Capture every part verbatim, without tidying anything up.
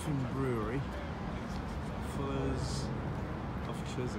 different brewery, Fuller's of Chiswick.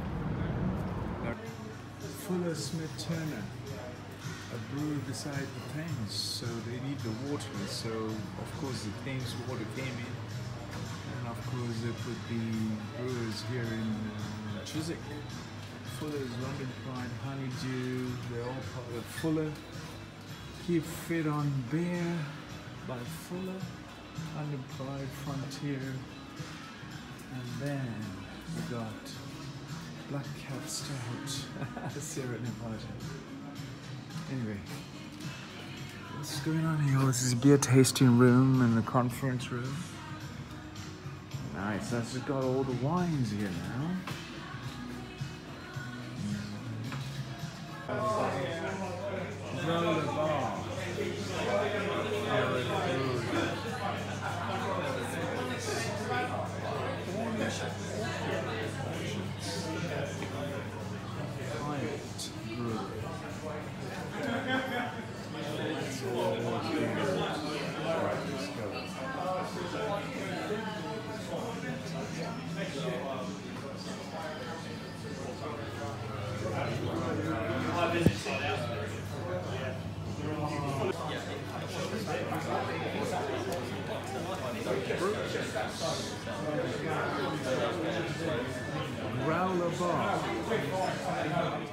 Fuller Smith Turner, a brewery beside the Thames, so they need the water, so of course the Thames water came in, and of course they put the brewers here in uh, Chiswick. Fuller's, London Pride, Honeydew, they're all part of Fuller. Keep Fit on Beer by Fuller, London Pride, Frontier, and then we got Black Cat Stout, Sierra Nevada. Anyway, what's going on here? Oh, this is a beer tasting room and the conference room. Nice, that's just got all the wines here now. Growler bar. Growler bar.